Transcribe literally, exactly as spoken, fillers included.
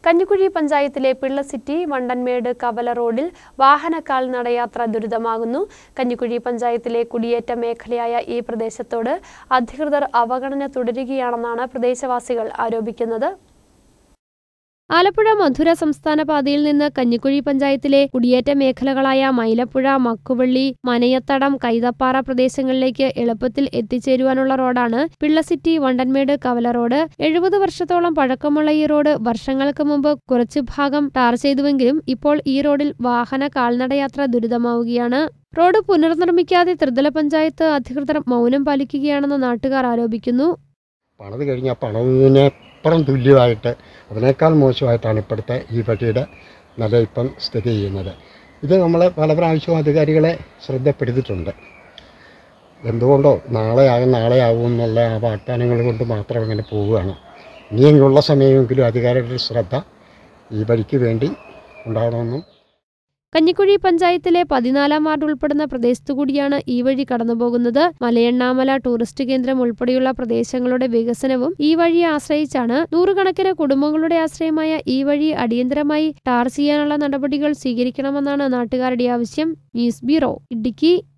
കഞ്ഞിക്കുഴി പഞ്ചായത്തിലെ പിള്ളസിറ്റി വണ്ടൻമേട് കവല റോഡിൽ വാഹന കാൽനടയാത്ര ദുരിതമാകുന്നു. കഞ്ഞിക്കുഴി പഞ്ചായത്തിലെ കുടിയേറ്റ മേഖലയായ ഈ പ്രദേശത്തോട് അധികൃതർ അവഗണന തുടരുകയാണെന്നാണ് പ്രദേശവാസികൾ ആരോപിക്കുന്നത്. ആലപ്പുഴ മധുര സംസ്ഥാന പാതയിൽ നിന്ന് കഞ്ഞിക്കുഴി പഞ്ചായത്തിലെ കുടിയേറ്റ മേഖലകളായ മൈലപ്പുഴ, മക്കുവള്ളി, മനയത്തടം, കൈതപ്പാറ പ്രദേശങ്ങളിലേക്ക് എളുപ്പത്തിൽ എത്തിച്ചേരുവാനുള്ള റോഡാണ് പിള്ളസിറ്റി വണ്ടൻമേട് കവല റോഡ്. എഴുപത് വർഷത്തോളം പഴക്കമുള്ള ഈ റോഡ് വർഷങ്ങൾക്ക് മുമ്പ് കുറച്ചു ഭാഗം ടാർ ചെയ്തുവെങ്കിലും ഇപ്പോൾ ഈ റോഡിൽ വാഹന കാൽനടയാത്ര ദുരിതമാവുകയാണ്. റോഡ് പുനർനിർമ്മിക്കാതെ ത്രിതല പഞ്ചായത്ത് അധികൃതർ മൗനം പാലിക്കുകയാണെന്ന് നാട്ടുകാർ ആരോപിക്കുന്നു. പണത് കഴിഞ്ഞാൽ പണതിനെ അപ്പുറം തുല്യമായിട്ട് അതിനേക്കാൾ മോശമായിട്ടാണ് ഇപ്പോഴത്തെ ഈ വഴിയുടെ നില ഇപ്പം സ്ഥിതി ചെയ്യുന്നത്. ഇത് നമ്മൾ പല പ്രാവശ്യവും അധികാരികളെ ശ്രദ്ധപ്പെടുത്തിയിട്ടുണ്ട്. എന്തുകൊണ്ടോ നാളെയാകും നാളെയാകും എന്നുള്ള ആ വാഗ്ദാനങ്ങൾ കൊണ്ട് മാത്രം ഇങ്ങനെ പോവുകയാണ്. ഇനിയെങ്കിലുള്ള സമയമെങ്കിലും അധികാരികളുടെ ശ്രദ്ധ ഈ വഴിക്ക് വേണ്ടി ഉണ്ടാകണമെന്നും. കഞ്ഞിക്കുഴി പഞ്ചായത്തിലെ പതിനാലാം വാർഡ് ഉൾപ്പെടുന്ന പ്രദേശത്തുകൂടിയാണ് ഈ വഴി കടന്നുപോകുന്നത്. മലയണ്ണാമല ടൂറിസ്റ്റ് കേന്ദ്രം ഉൾപ്പെടെയുള്ള പ്രദേശങ്ങളുടെ വികസനവും ഈ വഴിയെ ആശ്രയിച്ചാണ്. നൂറുകണക്കിന് കുടുംബങ്ങളുടെ ആശ്രയമായ ഈ വഴി അടിയന്തരമായി ടാർ ചെയ്യാനുള്ള നടപടികൾ സ്വീകരിക്കണമെന്നാണ് നാട്ടുകാരുടെ ആവശ്യം. News bureau, Idukki.